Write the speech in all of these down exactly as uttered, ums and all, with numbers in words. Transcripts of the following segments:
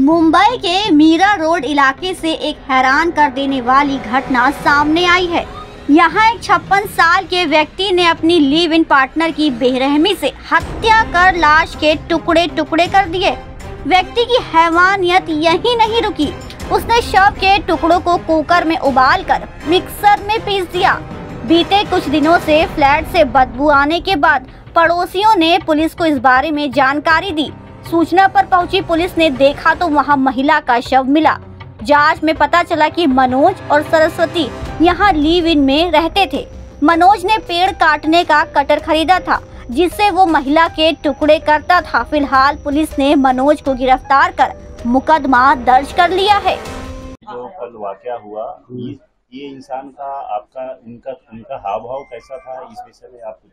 मुंबई के मीरा रोड इलाके से एक हैरान कर देने वाली घटना सामने आई है। यहाँ एक छप्पन साल के व्यक्ति ने अपनी लिव इन पार्टनर की बेरहमी से हत्या कर लाश के टुकड़े टुकड़े कर दिए। व्यक्ति की हैवानियत यही नहीं रुकी, उसने शव के टुकड़ों को कुकर में उबालकर मिक्सर में पीस दिया। बीते कुछ दिनों से फ्लैट से बदबू आने के बाद पड़ोसियों ने पुलिस को इस बारे में जानकारी दी। सूचना पर पहुंची पुलिस ने देखा तो वहां महिला का शव मिला। जांच में पता चला कि मनोज और सरस्वती यहां लिव इन में रहते थे। मनोज ने पेड़ काटने का कटर खरीदा था जिससे वो महिला के टुकड़े करता था। फिलहाल पुलिस ने मनोज को गिरफ्तार कर मुकदमा दर्ज कर लिया है। जो कल वाकया हुआ, ये, ये इंसान का आपका इनका इनका हाव भाव कैसा था, इस विषय में आप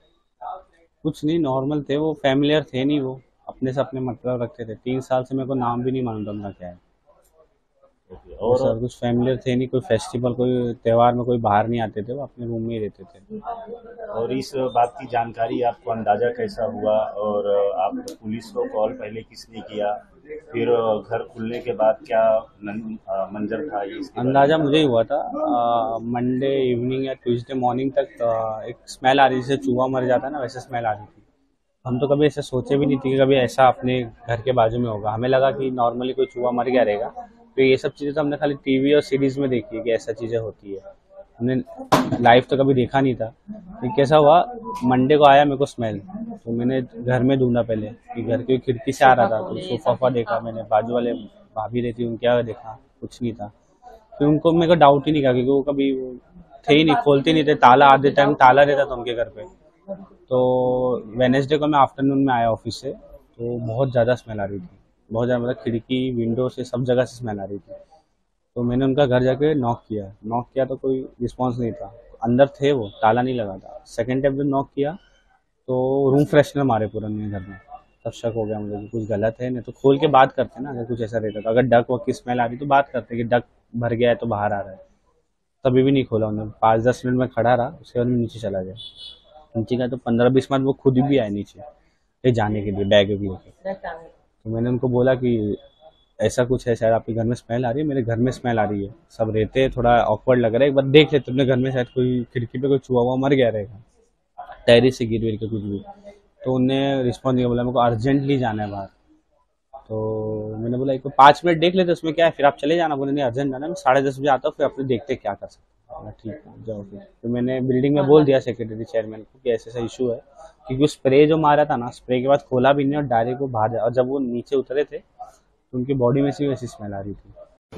कुछ नहीं, नॉर्मल थे वो, फैमिलियर थे नहीं, वो अपने से अपने मतलब रखते थे। तीन साल से मेरे को नाम भी नहीं मालूम था उनका क्या है। और सर कुछ फैमिलियर थे नहीं, कोई फेस्टिवल कोई त्योहार में कोई बाहर नहीं आते थे, वो अपने रूम में ही रहते थे। और इस बात की जानकारी आपको अंदाजा कैसा हुआ और आप पुलिस को कॉल पहले किसने किया, फिर घर खुलने के बाद क्या मंजर था? अंदाजा मुझे ही हुआ था। मंडे इवनिंग या ट्यूसडे मॉर्निंग तक आ, एक स्मेल आ रही थी, जैसे चूहा मर जाता है ना, वैसे स्मेल आ रही थी। हम तो कभी ऐसे सोचे भी नहीं थी कि कभी ऐसा अपने घर के बाजू में होगा। हमें लगा कि नॉर्मली कोई चूहा मर गया रहेगा। तो ये सब चीज़ें तो हमने खाली टीवी और सीरीज में देखी है कि ऐसा चीज़ें होती है, हमने लाइव तो कभी देखा नहीं था। तो कैसा हुआ, मंडे को आया मेरे को स्मेल, तो मैंने घर में ढूंढा पहले कि घर की खिड़की से आ रहा था, तो सोफा वोफा देखा मैंने, बाजू वाले भाभी रहती उनके देखा, कुछ नहीं था। फिर उनको मेरे को डाउट ही नहीं था क्योंकि वो कभी थे ही नहीं, खोलते नहीं थे, ताला आधे टाइम ताला रहता था उनके घर पे। तो वेडनेसडे को मैं आफ्टरनून में आया ऑफिस से, तो बहुत ज़्यादा स्मेल आ रही थी, बहुत ज़्यादा, मतलब खिड़की विंडो से सब जगह से स्मेल आ रही थी। तो मैंने उनका घर जाके नॉक किया नॉक किया तो कोई रिस्पांस नहीं था, अंदर थे वो, ताला नहीं लगा था। सेकंड टाइम जब नॉक किया तो रूम फ्रेशनर मारे पूरा मेरे घर में, तब शक हो गया मुझे कि कुछ गलत है। नहीं तो खोल के बात करते ना, अगर कुछ ऐसा रहता तो, अगर डक वक की स्मेल आ रही तो बात करते कि डक भर गया है तो बाहर आ रहा है। तभी भी नहीं खोला उन्होंने, पाँच दस मिनट में खड़ा रहा, उसके बाद में नीचे चला गया। नीचे गया तो पंद्रह बीस मिनट वो खुद भी आए नीचे जाने के लिए बैग लेके। तो मैंने उनको बोला कि ऐसा कुछ है, शायद आपके घर में स्मेल आ रही है, मेरे घर में स्मेल आ रही है, सब रहते हैं, थोड़ा ऑकवर्ड लग रहा है, एक बार देख लेते अपने घर में, शायद कोई खिड़की पे कोई चूहा हुआ मर गया रहेगा, टेरिस से गिर गिर के कुछ भी। तो उन्हें रिस्पॉन्स नहीं, बोला मेरे को अर्जेंटली जाना है बाहर। तो मैंने बोला एक पाँच मिनट देख लेते उसमें क्या है, फिर आप चले जाना। बोले नहीं अर्जेंट जाना, मैं साढ़े दस बजे आता हूँ, फिर अपने देखते क्या कर सकते हैं। ठीक है जाओ फिर। तो मैंने बिल्डिंग में बोल दिया सेक्रेटरी चेयरमैन को कि ऐसा ऐसा इशू है, क्योंकि स्प्रे जो मारा था ना, स्प्रे के बाद खोला भी नहीं और डायरेक्ट वो बाहर, और जब वो नीचे उतरे थे तो उनकी बॉडी में से वैसी स्मेल आ रही थी।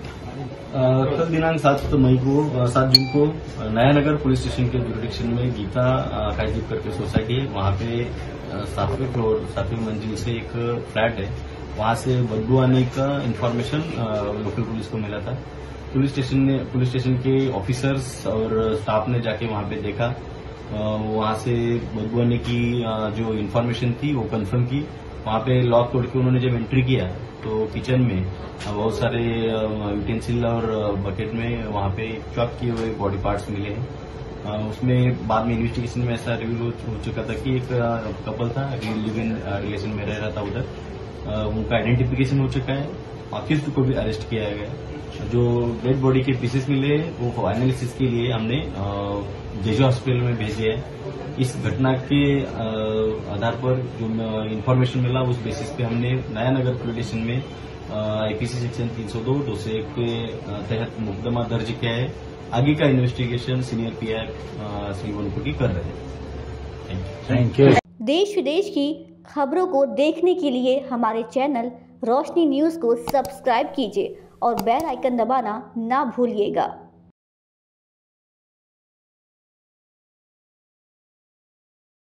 कल दिनांक सात मई को सात जून को नयानगर पुलिस स्टेशन के जुरिडिक्शन में गीता काजदीप करके सोसाइटी है, वहाँ पे सातवें फ्लोर सातवीं मंजिल से एक फ्लैट है, वहाँ से बदबू आने का इन्फॉर्मेशन लोकल पुलिस को मिला था। पुलिस स्टेशन ने पुलिस स्टेशन के ऑफिसर्स और स्टाफ ने जाके वहाँ पे देखा, वहाँ से बदबू आने की जो इन्फॉर्मेशन थी वो कंफर्म की। वहाँ पे लॉक तोड़ के उन्होंने जब एंट्री किया तो किचन में बहुत सारे यूटेंसिल और बकेट में वहाँ पे चॉप किए हुए बॉडी पार्ट्स मिले हैं। उसमें बाद में इन्वेस्टिगेशन में ऐसा रिवील हो चुका था कि एक कपल था, लिव इन रिलेशन में रह रहा था उधर, उनका आइडेंटिफिकेशन हो चुका है, अक्यूज्ड को भी अरेस्ट किया गया। जो डेड बॉडी के पीसेस मिले वो एनालिसिस के लिए हमने जेजो हॉस्पिटल में भेजे हैं। इस घटना के आधार पर जो इन्फॉर्मेशन मिला उस बेसिस पे हमने नयानगर पुलिस स्टेशन में आईपीसी सेक्शन तीन सौ दो दो सौ एक के तहत मुकदमा दर्ज किया है। आगे का investigation senior PI Shri Vankuti कर रहे हैं। Thank you. देश विदेश की खबरों को देखने के लिए हमारे चैनल रोशनी न्यूज़ को सब्सक्राइब कीजिए और बेल आइकन दबाना ना भूलिएगा।